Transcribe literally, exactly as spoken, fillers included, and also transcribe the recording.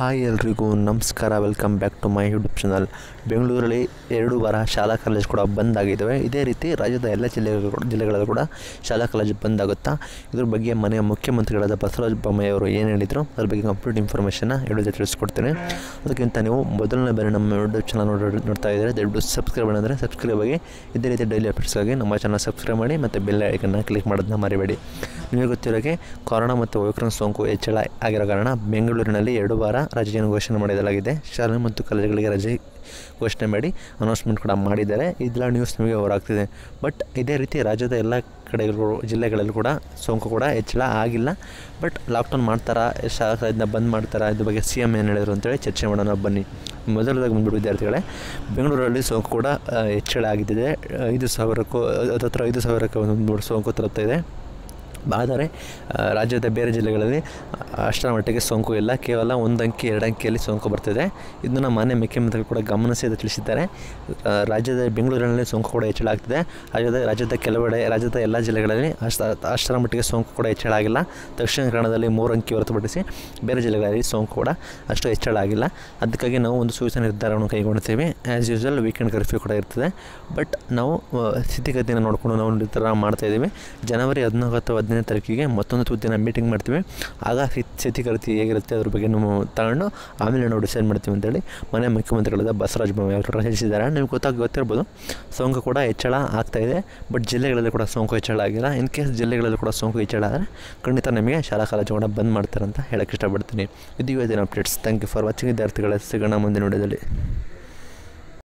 Hi ಎಲ್ರಿಗೂ ನಮಸ್ಕಾರ, welcome back to my YouTube channel. ಬೆಂಗಳೂರಲ್ಲಿ ಎರಡು ವಾರ ಶಾಲಾ ಕಾಲೇಜ್ ಕೂಡ ಬಂದ್ ಆಗಿದ್ದಾವೆ. ಇದೇ ರೀತಿ ರಾಜ್ಯದ ಎಲ್ಲ ಜಿಲ್ಲೆಗಳು ಜಿಲ್ಲೆಗಳಲ್ಲೂ ಕೂಡ ಶಾಲಾ ಕಾಲೇಜು ಬಂದ್ ಆಗುತ್ತಾ, ಇದ್ರ ಬಗ್ಗೆ ಮನೆಯ ಮುಖ್ಯಮಂತ್ರಿಗಳಾದ ಬಸವರಾಜ ಬೊಮ್ಮಾಯಿ ಅವರು ಏನು ಹೇಳಿದರು ಅದ್ರ ಬಗ್ಗೆ ಕಂಪ್ಲೀಟ್ ಇನ್ಫಾರ್ಮೇಷನ್ನ ಹೇಳಿದ್ರೆ ತಿಳಿಸ್ಕೊಡ್ತೇನೆ. ಅದಕ್ಕಿಂತ ನೀವು ಮೊದಲನೇ ಬಾರಿ ನಮ್ಮ ಯೂಟ್ಯೂಬ್ ಚಾನಲ್ ನೋಡಿ ನೋಡ್ತಾ ಇದ್ದರೆ ದಯವಿಟ್ಟು ಸಬ್ಸ್ಕ್ರೈಬ್ ಅಂದರೆ ಸಬ್ಸ್ಕ್ರೈಬ್ ಆಗಿ ಇದೇ ರೀತಿ ಡೈಲಿ ಅಪ್ಡೇಟ್ಸ್ಗಾಗಿ ನಮ್ಮ ಚಾನಲ್ ಸಬ್ಸ್ಕ್ರೈಬ್ ಮಾಡಿ ಮತ್ತು ಬೆಲ್ ಐಕನ್ನ ಕ್ಲಿಕ್ ಮಾಡೋದನ್ನ ಮರಿಬೇಡಿ. ನಿಮಗೆ ಗೊತ್ತಿರೋಗೆ ಕೊರೋನಾ ಮತ್ತು ಒಮಿಕ್ರಾನ್ ಸೋಂಕು ಹೆಚ್ಚಳ ಆಗಿರೋ ಕಾರಣ ಬೆಂಗಳೂರಿನಲ್ಲಿ ಎರಡು ವಾರ ರಜೆಯನ್ನು ಘೋಷಣೆ ಮಾಡಲಾಗಿದೆ. ಶಾಲೆ ಮತ್ತು ಕಾಲೇಜುಗಳಿಗೆ ರಜೆ ಘೋಷಣೆ ಮಾಡಿ ಅನೌನ್ಸ್ಮೆಂಟ್ ಕೂಡ ಮಾಡಿದ್ದಾರೆ. ಇದೆಲ್ಲ ನ್ಯೂಸ್ ನಿಮಗೆ ಹೊರಾಗ್ತಿದೆ. ಬಟ್ ಇದೇ ರೀತಿ ರಾಜ್ಯದ ಎಲ್ಲ ಕಡೆಗಳು ಜಿಲ್ಲೆಗಳಲ್ಲಿ ಕೂಡ ಸೋಂಕು ಕೂಡ ಹೆಚ್ಚಳ ಆಗಿಲ್ಲ. ಬಟ್ ಲಾಕ್ಡೌನ್ ಮಾಡ್ತಾರಾ, ಶಾಲಾ ಕಾಲೇಜನ್ನ ಬಂದ್ ಮಾಡ್ತಾರಾ, ಇದ್ರ ಬಗ್ಗೆ ಸಿ ಎಮ್ ಏನು ಹೇಳಿದ್ರು ಅಂತೇಳಿ ಚರ್ಚೆ ಮಾಡೋಣ ಬನ್ನಿ. ಮೊದಲದಾಗಿ ಬಂದ್ಬಿಟ್ಟು ವಿದ್ಯಾರ್ಥಿಗಳೇ, ಬೆಂಗಳೂರಲ್ಲಿ ಸೋಂಕು ಕೂಡ ಹೆಚ್ಚಳ ಆಗಿದ್ದಿದೆ. ಐದು ಸಾವಿರಕ್ಕೂ ಹತ್ತತ್ರ ಐದು ಸಾವಿರಕ್ಕೆ ಒಂದು ಸೋಂಕು ತಲುಪ್ತಾ ಇದೆ. ಆದರೆ ರಾಜ್ಯದ ಬೇರೆ ಜಿಲ್ಲೆಗಳಲ್ಲಿ ಅಷ್ಟರ ಮಟ್ಟಿಗೆ ಸೋಂಕು ಇಲ್ಲ. ಕೇವಲ ಒಂದು ಅಂಕಿ ಎರಡು ಅಂಕಿಯಲ್ಲಿ ಸೋಂಕು ಬರ್ತಿದೆ. ಇದನ್ನು ಮಾನ್ಯ ಮುಖ್ಯಮಂತ್ರಿಗಳು ಕೂಡ ಗಮನಿಸಿ ತಿಳಿಸಿದ್ದಾರೆ. ರಾಜ್ಯದ ಬೆಂಗಳೂರಿನಲ್ಲಿ ಸೋಂಕು ಕೂಡ ಹೆಚ್ಚಳ ಆಗ್ತಿದೆ. ರಾಜ್ಯದ ರಾಜ್ಯದ ಕೆಲವೆಡೆ ರಾಜ್ಯದ ಎಲ್ಲ ಜಿಲ್ಲೆಗಳಲ್ಲಿ ಅಷ್ಟ ಅಷ್ಟರ ಮಟ್ಟಿಗೆ ಸೋಂಕು ಕೂಡ ಹೆಚ್ಚಳ ಆಗಿಲ್ಲ. ದಕ್ಷಿಣ ಕನ್ನಡದಲ್ಲಿ ಮೂರು ಅಂಕಿ ಹೊರತುಪಡಿಸಿ ಬೇರೆ ಜಿಲ್ಲೆಗಳಲ್ಲಿ ಸೋಂಕು ಕೂಡ ಅಷ್ಟು ಹೆಚ್ಚಳ ಆಗಿಲ್ಲ. ಅದಕ್ಕಾಗಿ ನಾವು ಒಂದು ಸೂಚನೆ ನಿರ್ಧಾರವನ್ನು ಕೈಗೊಳ್ಳುತ್ತೇವೆ. ಆ್ಯಸ್ ಯೂಸ್ವಲ್ ವೀಕೆಂಡ್ ಕರ್ಫ್ಯೂ ಕೂಡ ಇರ್ತದೆ. ಬಟ್ ನಾವು ಸ್ಥಿತಿಗತಿಯನ್ನು ನೋಡಿಕೊಂಡು ನಾವು ನಿರ್ಧಾರ ಮಾಡ್ತಾಯಿದ್ದೀವಿ. ಜನವರಿ ಹದಿನಾಲ್ಕು ಅಥವಾ ಹದಿನೈದು ತಾರೀಕಿಗೆ ಮತ್ತೊಂದು ತುದಿನ ಮೀಟಿಂಗ್ ಮಾಡ್ತೀವಿ. ಆಗ ಸ್ಥಿತಿಗತಿ ಹೇಗಿರುತ್ತೆ ಅದ್ರ ಬಗ್ಗೆ ನಾವು ತಗೊಂಡು ಆಮೇಲೆ ನಾವು ಡಿಸೈಡ್ ಮಾಡ್ತೀವಿ ಅಂತೇಳಿ ಮನೆ ಮುಖ್ಯಮಂತ್ರಿಗಳಾದ ಬಸವರಾಜ ಬೊಮ್ಮಾಯಿ ಅವರು ತಿಳಿಸಿದ್ದಾರೆ. ನಿಮ್ಗೆ ಗೊತ್ತಾಗಿ ಗೊತ್ತಿರ್ಬೋದು, ಸೋಂಕು ಕೂಡ ಹೆಚ್ಚಳ ಆಗ್ತಾಯಿದೆ. ಬಟ್ ಜಿಲ್ಲೆಗಳಲ್ಲಿ ಕೂಡ ಸೋಂಕು ಹೆಚ್ಚಳ ಆಗಿಲ್ಲ. ಇನ್ ಕೇಸ್ ಜಿಲ್ಲೆಗಳಲ್ಲಿ ಕೂಡ ಸೋಂಕು ಹೆಚ್ಚಳ ಆದರೆ ಖಂಡಿತ ನಮಗೆ ಶಾಲಾ ಕಾಲೇಜು ಕೂಡ ಬಂದ್ ಮಾಡ್ತಾರೆ ಅಂತ ಹೇಳಕ್ಕೆ ಇಷ್ಟಪಡ್ತೀನಿ. ಇದು ಇವತ್ತಿನ updates. Thank you for watching ವಿದ್ಯಾರ್ಥಿಗಳೇ. ಸಿಗೋಣ ಮುಂದಿನ ವಿಡಿಯೋದಲ್ಲಿ.